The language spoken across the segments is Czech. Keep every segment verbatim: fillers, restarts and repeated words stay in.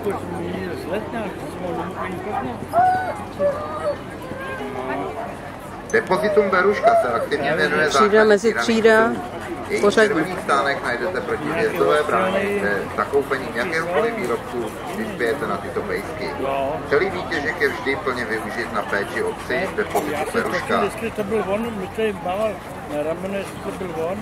Depozitum Beruška se aktivně věnuje třída mezi třída. Jejich červených stánek najdete proti hvězdové bráně, kde zakoupením jakéhokoliv výrobku vyspějete na tyto pejsky. Celý výtěžek je vždy plně využit na péči o psy v depozitu Beruška. Jestli to byl on, mi tady mával na rameno, jestli to byl on.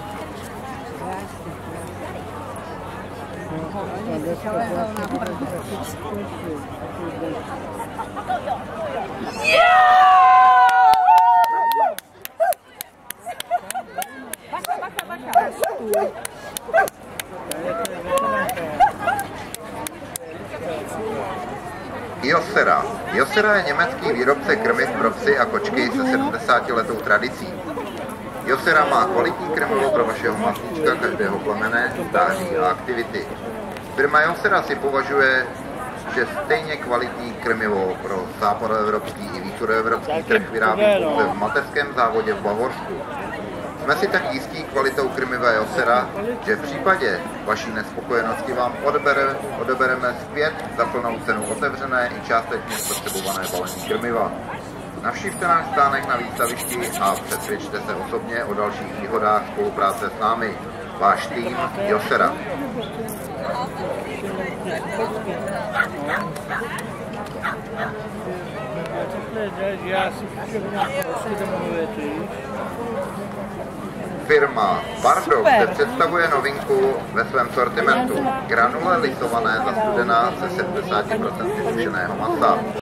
Kyocera. Kyocera je německý výrobce krmiv pro psy a kočky se sedmdesátiletou tradicí. Kyocera má kvalitní krmivo pro vašeho maslíčka každého plemene, stáří a aktivity. Firma Kyocera si považuje, že stejně kvalitní krmivo pro západoevropský i východoevropský trh vyrábí pouze v mateřském závodě v Bavorsku. Jsme si tak jistí kvalitou krmiva Kyocera, že v případě vaší nespokojenosti vám odebere, odebereme zpět za plnou cenu otevřené i částečně spotřebované balení krmiva. Navštivte náš stánek na výstavišti a přesvědčte se osobně o dalších výhodách spolupráce s námi. Váš tým Kyocera. Firma Bardo se představuje novinku ve svém sortimentu. Granule lisované zastudená ze sedmdesát procent sušeného masa.